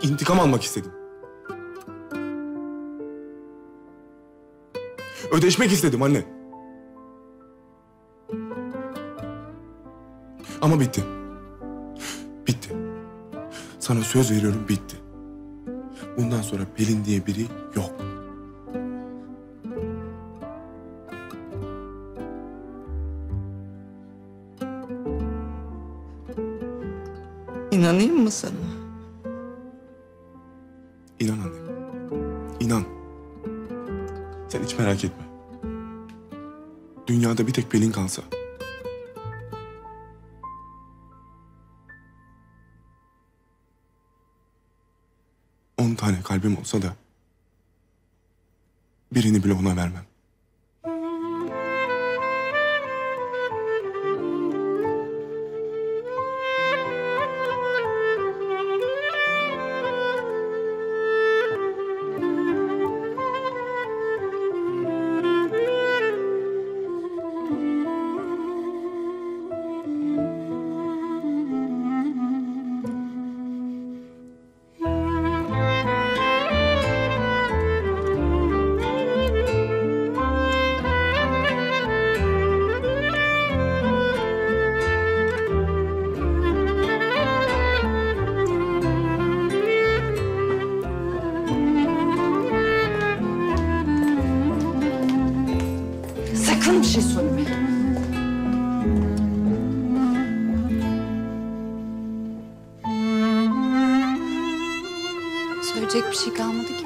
İntikam almak istedim. Ödeşmek istedim anne. Ama bitti. Bitti. Sana söz veriyorum, bitti. Bundan sonra Pelin diye biri yok. İnanayım mı sana? İnan anne. İnan. Sen hiç merak etme. Dünyada bir tek Pelin kalsa... 10 tane kalbim olsa da... birini bile ona vermem. Sakın bir şey söyleme. Söyleyecek bir şey kalmadı ki.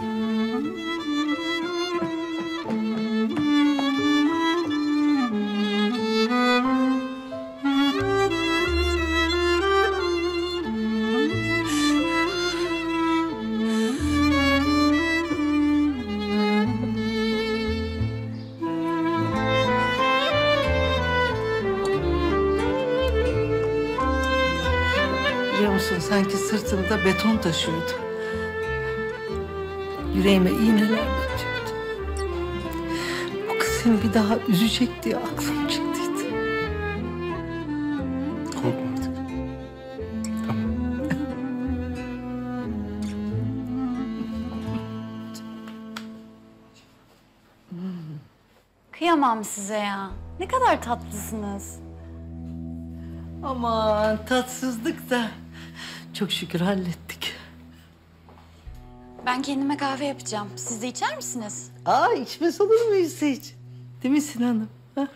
Biliyor musun, sanki sırtımda beton taşıyordu. Yüreğime iğneler batıyordu. O kız seni bir daha üzecek diye aklım çıktıydı. Korkma artık. Tamam. Kıyamam size ya. Ne kadar tatlısınız. Aman tatsızlık da çok şükür hallettik. Ben kendime kahve yapacağım. Siz de içer misiniz? Aa, içmez olur muyuz hiç? Değil mi Sinan'ım? Ha?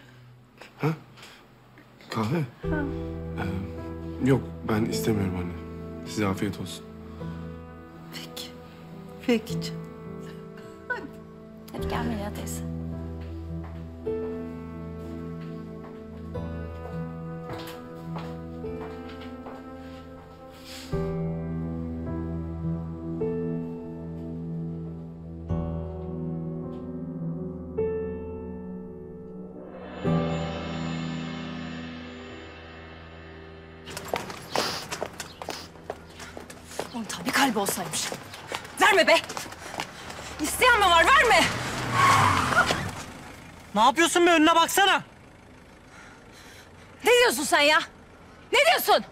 Kahve? Yok, ben istemiyorum anne. Size afiyet olsun. Peki. Peki canım. Hadi gel Melia teyze. Oğlum tabii kalbi olsaymış. Verme be! İsteyen mi var? Verme! Ne yapıyorsun be? Önüne baksana. Ne diyorsun sen ya? Ne diyorsun?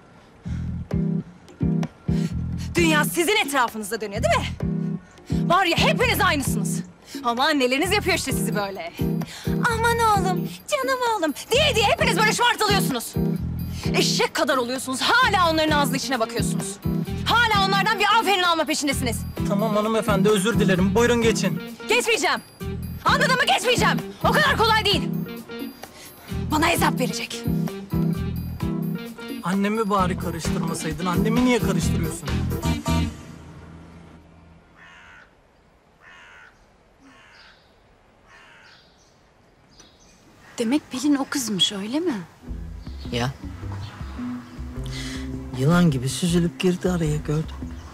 Dünya sizin etrafınızda dönüyor değil mi? Var ya hepiniz aynısınız. Ama anneleriniz yapıyor işte sizi böyle. Aman oğlum, canım oğlum diye hepiniz böyle şımartılıyorsunuz. Eşek kadar oluyorsunuz. Hala onların ağzının içine bakıyorsunuz. Hala onlardan bir aferin alma peşindesiniz. Tamam hanımefendi, özür dilerim. Buyurun geçin. Geçmeyeceğim. Anladın mı? Geçmeyeceğim. O kadar kolay değil. Bana hesap verecek. Annemi bari karıştırmasaydın. Annemi niye karıştırıyorsun? Demek Pelin o kızmış, öyle mi? Ya. Yılan gibi süzülüp girdi araya, gördüm.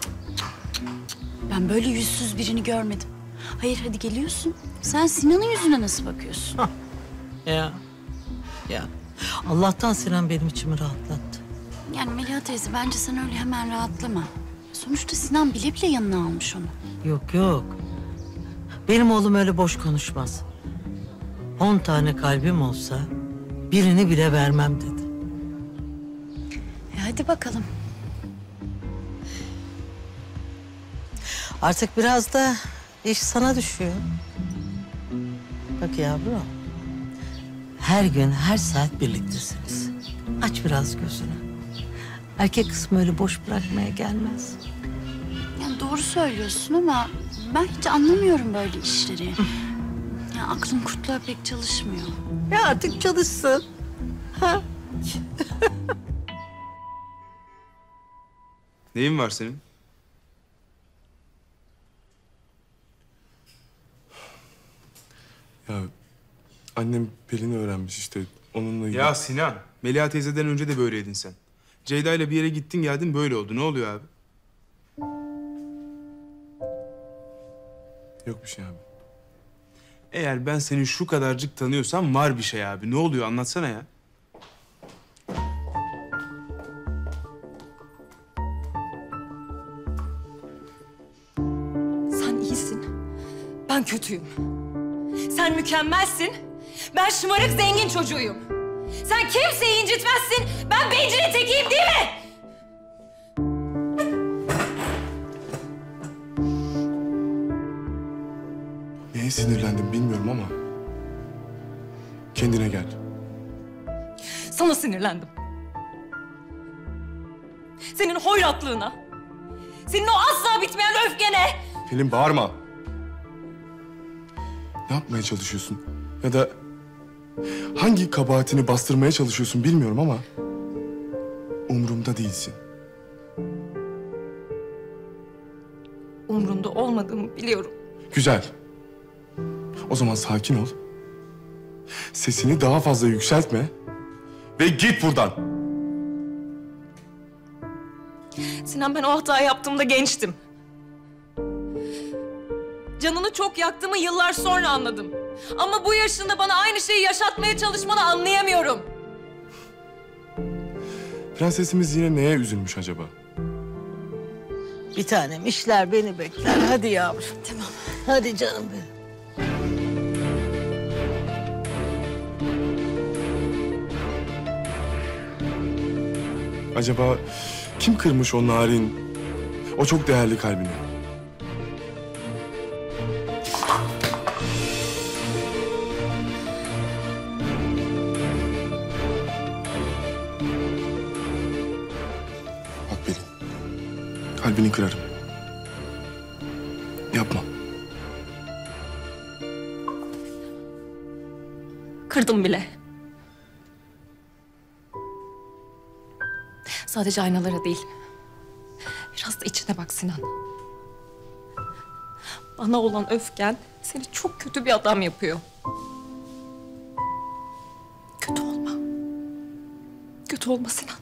Ben böyle yüzsüz birini görmedim. Hayır, hadi geliyorsun. Sen Sinan'ın yüzüne nasıl bakıyorsun? Ya. Ya. Allah'tan Sinan benim içimi rahatlattı. Yani Melia teyze, bence sen öyle hemen rahatlama. Sonuçta Sinan bile bile yanına almış onu. Yok yok. Benim oğlum öyle boş konuşmaz. 10 tane kalbim olsa birini bile vermem dedi. Hadi bakalım. Artık biraz da iş sana düşüyor. Bak yavrum, her gün, her saat birliktesiniz. Aç biraz gözünü. Erkek kısmı öyle boş bırakmaya gelmez. Ya doğru söylüyorsun ama ben hiç anlamıyorum böyle işleri. Ya aklım kurtluğa pek çalışmıyor. Ya artık çalışsın. Ha? Neyin var senin? Ya annem Pelin'i öğrenmiş işte. Onunla ilgili... Ya Sinan, Melia teyzeden önce de böyleydin sen. Ceyda ile bir yere gittin geldin böyle oldu. Ne oluyor abi? Yok bir şey abi. Eğer ben seni şu kadarcık tanıyorsam var bir şey abi. Ne oluyor anlatsana ya. Sen iyisin. Ben kötüyüm. Sen mükemmelsin. Ben şımarık zengin çocuğuyum. Sen kimseyi incitmezsin. Ben bencilin tekiyim değil mi? Neye sinirlendim bilmiyorum ama... kendine gel. Sana sinirlendim. Senin hoyratlığına. Senin o asla bitmeyen öfkene. Pelin bağırma. Ne yapmaya çalışıyorsun? Ya da hangi kabahatini bastırmaya çalışıyorsun bilmiyorum ama... umurumda değilsin. Umrunda olmadığımı biliyorum. Güzel. O zaman sakin ol. Sesini daha fazla yükseltme. Ve git buradan. Sinan, ben o hatayı yaptığımda gençtim. Canını çok yaktığımı yıllar sonra anladım. Ama bu yaşında bana aynı şeyi yaşatmaya çalışmanı anlayamıyorum. Prensesimiz yine neye üzülmüş acaba? Bir tanem, işler beni bekler. Hadi yavrum. Tamam. Hadi canım benim. Acaba kim kırmış o narin, o çok değerli kalbini? Bak Pelin, kalbini kırarım. Yapma. Kırdım bile. Sadece aynalara değil. Biraz da içine bak Sinan. Bana olan öfken seni çok kötü bir adam yapıyor. Kötü olma. Kötü olma Sinan.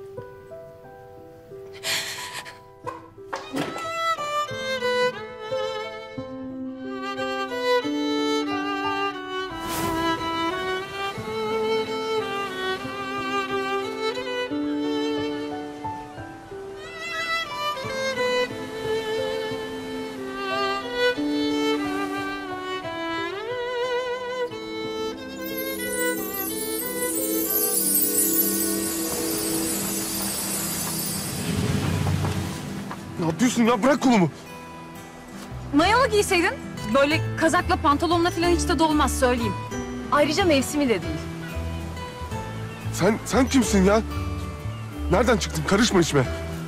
Ne yapıyorsun ya? Bırak kolumu. Mayalı giyseydin. Böyle kazakla pantolonla falan hiç de dolmaz söyleyeyim. Ayrıca mevsimi de değil. Sen kimsin ya? Nereden çıktın? Karışma işime.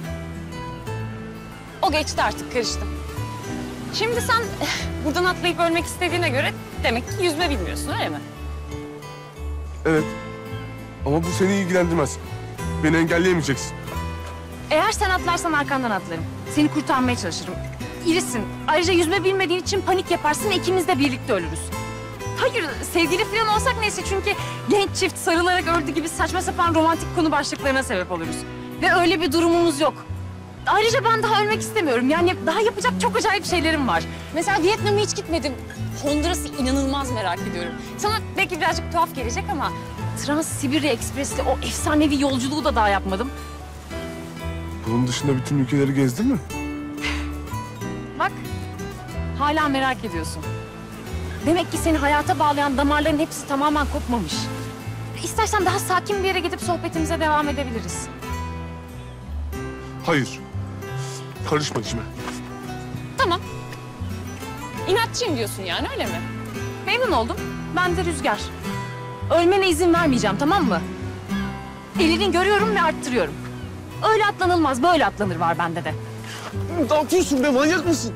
O geçti artık, karıştım. Şimdi sen buradan atlayıp ölmek istediğine göre demek ki yüzme bilmiyorsun, öyle mi? Evet. Ama bu seni ilgilendirmez. Beni engelleyemeyeceksin. Eğer sen atlarsan arkandan atlarım. Seni kurtarmaya çalışırım. İrisin. Ayrıca yüzme bilmediğin için panik yaparsın, ikimiz de birlikte ölürüz. Hayır, sevgili falan olsak neyse, çünkü genç çift sarılarak öldü gibi saçma sapan romantik konu başlıklarına sebep oluruz. Ve öyle bir durumumuz yok. Ayrıca ben daha ölmek istemiyorum. Yani daha yapacak çok acayip şeylerim var. Mesela Vietnam'a hiç gitmedim. Honduras'ı inanılmaz merak ediyorum. Sana belki birazcık tuhaf gelecek ama Trans-Sibirya Ekspres'te o efsanevi yolculuğu da daha yapmadım. Bunun dışında bütün ülkeleri gezdin mi? Bak, hala merak ediyorsun. Demek ki seni hayata bağlayan damarların hepsi tamamen kopmamış. İstersen daha sakin bir yere gidip sohbetimize devam edebiliriz. Hayır. Karışma işime. Tamam. İnatçıyım diyorsun yani, öyle mi? Memnun oldum. Ben de Rüzgar. Ölmene izin vermeyeceğim, tamam mı? Elini görüyorum ve arttırıyorum. Öyle atlanılmaz, böyle atlanır var bende de. Ne yapıyorsun be, manyak mısın?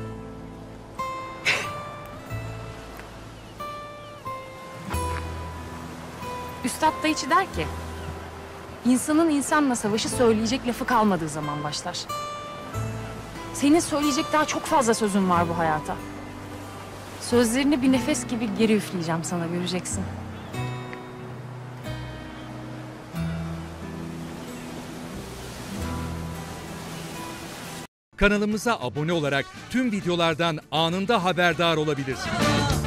Üstad da içi der ki... ...insanın insanla savaşı söyleyecek lafı kalmadığı zaman başlar. Senin söyleyecek daha çok fazla sözün var bu hayata. Sözlerini bir nefes gibi geri üfleyeceğim sana, göreceksin. Kanalımıza abone olarak tüm videolardan anında haberdar olabilirsiniz.